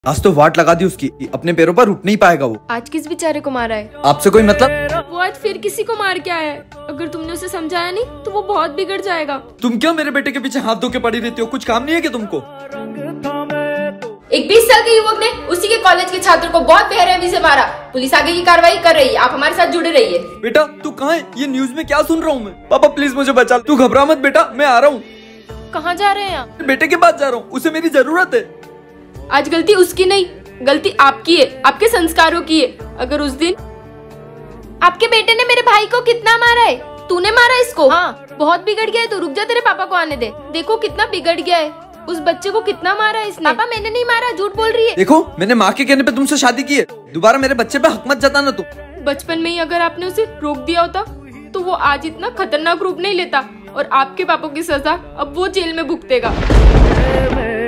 आज तो वाट लगा दी उसकी, अपने पैरों पर उठ नहीं पाएगा वो। आज किस बेचारे को मारा है? आपसे कोई मतलब? वो आज फिर किसी को मार के आया है। अगर तुमने उसे समझाया नहीं तो वो बहुत बिगड़ जाएगा। तुम क्यों मेरे बेटे के पीछे हाथ धो के पड़ी रहती हो? कुछ काम नहीं है क्या तुमको? एक 20 साल के युवक ने उसी के कॉलेज के छात्र को बहुत बेरहमी से मारा। पुलिस आगे की कार्रवाई कर रही है, आप हमारे साथ जुड़े रहिए। बेटा तू कहाँ है? ये न्यूज में क्या सुन रहा हूँ मैं? पापा प्लीज मुझे बचा। तू घबरा मत बेटा, मैं आ रहा हूँ। कहाँ जा रहे हैं आप? बेटे के पास जा रहा हूँ, उसे मेरी जरूरत है। आज गलती उसकी नहीं, गलती आपकी है, आपके संस्कारों की है। अगर उस दिन आपके बेटे ने मेरे भाई को कितना मारा है। तूने मारा इसको? हाँ, बहुत बिगड़ गया है तो रुक जा, तेरे पापा को आने दे। देखो कितना बिगड़ गया है। उस बच्चे को कितना मारा है इसने। पापा मैंने नहीं मारा, झूठ बोल रही है। देखो मैंने माँ के कहने पे तुमसे शादी की है, दोबारा मेरे बच्चे पे हक मत जताना तुम। बचपन में ही अगर आपने उसे रोक दिया होता तो वो आज इतना खतरनाक रूप नहीं लेता और आपके पापा की सजा अब वो जेल में भुगतेगा।